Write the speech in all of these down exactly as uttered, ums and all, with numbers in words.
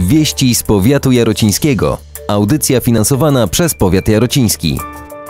Wieści z powiatu jarocińskiego. Audycja finansowana przez powiat jarociński.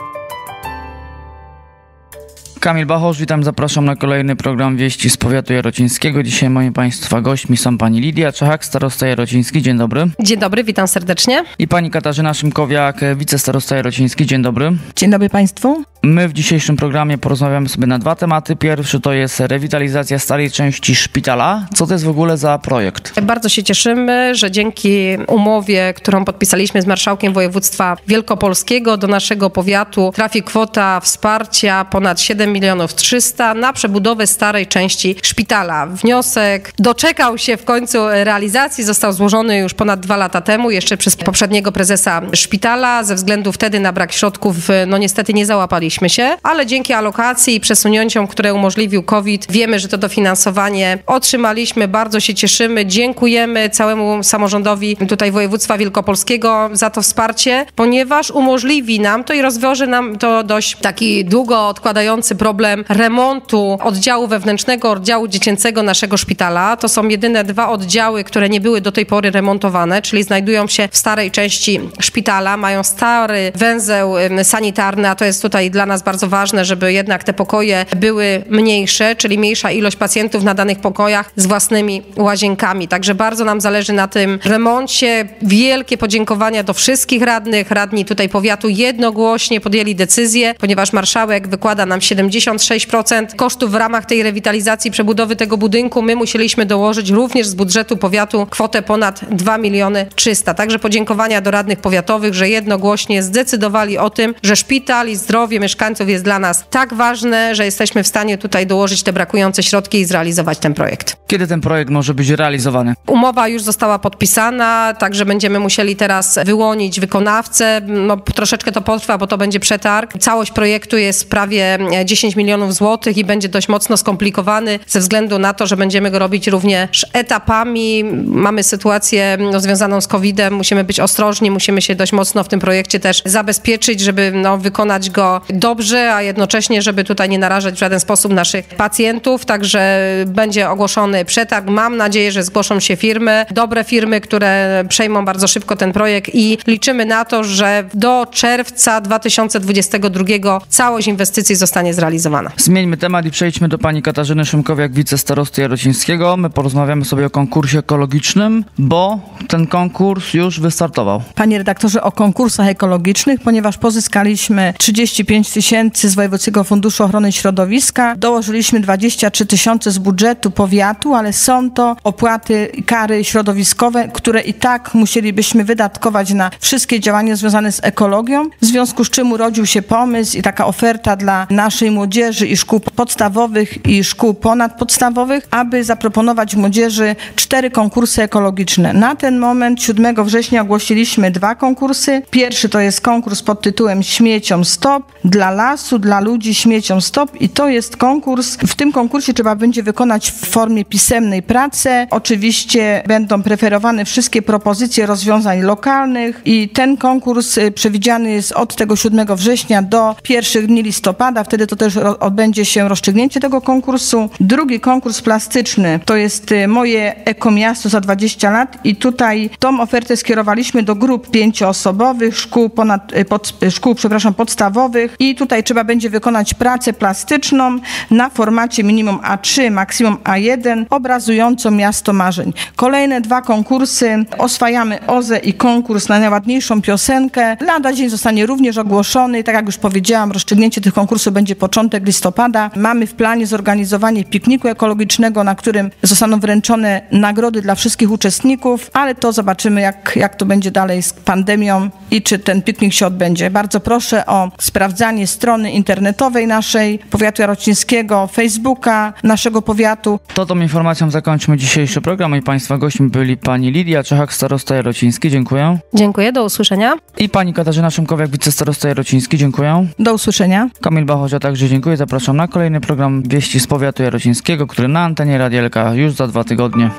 Kamil Bachosz, witam, zapraszam na kolejny program Wieści z powiatu jarocińskiego. Dzisiaj moimi Państwa gośćmi są pani Lidia Czechak, starosta jarociński. Dzień dobry. Dzień dobry, witam serdecznie. I pani Katarzyna Szymkowiak, wicestarosta jarociński. Dzień dobry. Dzień dobry Państwu. My w dzisiejszym programie porozmawiamy sobie na dwa tematy. Pierwszy to jest rewitalizacja starej części szpitala. Co to jest w ogóle za projekt? Bardzo się cieszymy, że dzięki umowie, którą podpisaliśmy z marszałkiem województwa wielkopolskiego, do naszego powiatu trafi kwota wsparcia ponad siedem milionów trzysta na przebudowę starej części szpitala. Wniosek doczekał się w końcu realizacji, został złożony już ponad dwa lata temu, jeszcze przez poprzedniego prezesa szpitala. Ze względu wtedy na brak środków, no niestety nie załapaliśmy się, ale dzięki alokacji i przesunięciom, które umożliwił COVID, wiemy, że to dofinansowanie otrzymaliśmy. Bardzo się cieszymy. Dziękujemy całemu samorządowi tutaj województwa wielkopolskiego za to wsparcie, ponieważ umożliwi nam to i rozwiąże nam to dość taki długo odkładający problem remontu oddziału wewnętrznego, oddziału dziecięcego naszego szpitala. To są jedyne dwa oddziały, które nie były do tej pory remontowane, czyli znajdują się w starej części szpitala, mają stary węzeł sanitarny, a to jest tutaj dla nas bardzo ważne, żeby jednak te pokoje były mniejsze, czyli mniejsza ilość pacjentów na danych pokojach z własnymi łazienkami. Także bardzo nam zależy na tym remoncie. Wielkie podziękowania do wszystkich radnych. Radni tutaj powiatu jednogłośnie podjęli decyzję, ponieważ marszałek wykłada nam siedemdziesiąt sześć procent kosztów w ramach tej rewitalizacji, przebudowy tego budynku. My musieliśmy dołożyć również z budżetu powiatu kwotę ponad dwa miliony trzysta. Także podziękowania do radnych powiatowych, że jednogłośnie zdecydowali o tym, że szpital i zdrowie mieszkańców jest dla nas tak ważne, że jesteśmy w stanie tutaj dołożyć te brakujące środki i zrealizować ten projekt. Kiedy ten projekt może być realizowany? Umowa już została podpisana, także będziemy musieli teraz wyłonić wykonawcę. No, troszeczkę to potrwa, bo to będzie przetarg. Całość projektu jest prawie dziesięć milionów złotych i będzie dość mocno skomplikowany ze względu na to, że będziemy go robić również etapami. Mamy sytuację no, związaną z kowidem, musimy być ostrożni, musimy się dość mocno w tym projekcie też zabezpieczyć, żeby no, wykonać go dobrze, a jednocześnie, żeby tutaj nie narażać w żaden sposób naszych pacjentów. Także będzie ogłoszony przetarg. Mam nadzieję, że zgłoszą się firmy, dobre firmy, które przejmą bardzo szybko ten projekt i liczymy na to, że do czerwca dwa tysiące dwudziestego drugiego całość inwestycji zostanie zrealizowana. Zmieńmy temat i przejdźmy do pani Katarzyny Szymkowiak, wicestarosty jarocińskiego. My porozmawiamy sobie o konkursie ekologicznym, bo ten konkurs już wystartował. Panie redaktorze, o konkursach ekologicznych, ponieważ pozyskaliśmy trzydzieści pięć tysięcy z Wojewódzkiego Funduszu Ochrony Środowiska, dołożyliśmy dwadzieścia trzy tysiące z budżetu powiatu, ale są to opłaty i kary środowiskowe, które i tak musielibyśmy wydatkować na wszystkie działania związane z ekologią, w związku z czym urodził się pomysł i taka oferta dla naszej młodzieży i szkół podstawowych i szkół ponadpodstawowych, aby zaproponować młodzieży cztery konkursy ekologiczne. Na ten moment siódmego września ogłosiliśmy dwa konkursy. Pierwszy to jest konkurs pod tytułem Śmieciom Stop, dla lasu, dla ludzi Śmieciom Stop i to jest konkurs. W tym konkursie trzeba będzie wykonać w formie pisemnej pracę. Oczywiście będą preferowane wszystkie propozycje rozwiązań lokalnych i ten konkurs przewidziany jest od tego siódmego września do pierwszych dni listopada. Wtedy to też odbędzie się rozstrzygnięcie tego konkursu. Drugi konkurs plastyczny to jest Moje Ekomiasto za dwadzieścia lat i tutaj tą ofertę skierowaliśmy do grup pięcioosobowych, szkół, ponad, pod, szkół przepraszam, podstawowych i tutaj trzeba będzie wykonać pracę plastyczną na formacie minimum A trzy, maksimum A jeden, obrazującą miasto marzeń. Kolejne dwa konkursy, oswajamy O Z E i konkurs na najładniejszą piosenkę. Lada dzień zostanie również ogłoszony. Tak jak już powiedziałam, rozstrzygnięcie tych konkursów będzie początek listopada. Mamy w planie zorganizowanie pikniku ekologicznego, na którym zostaną wręczone nagrody dla wszystkich uczestników, ale to zobaczymy, jak, jak to będzie dalej z pandemią i czy ten piknik się odbędzie. Bardzo proszę o sprawdzanie strony internetowej naszej powiatu jarocińskiego, Facebooka naszego powiatu. To tą informacją zakończymy dzisiejszy program i Państwa gośćmi byli pani Lidia Czechak, starosta jarociński. Dziękuję. Dziękuję, do usłyszenia. I pani Katarzyna Szymkowiak, wicestarosta jarociński. Dziękuję. Do usłyszenia. Kamil Bachosz, a także dziękuję. Zapraszam na kolejny program Wieści z powiatu jarocińskiego, który na antenie Radia L K już za dwa tygodnie.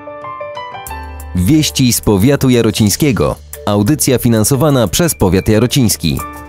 Wieści z powiatu jarocińskiego. Audycja finansowana przez powiat jarociński.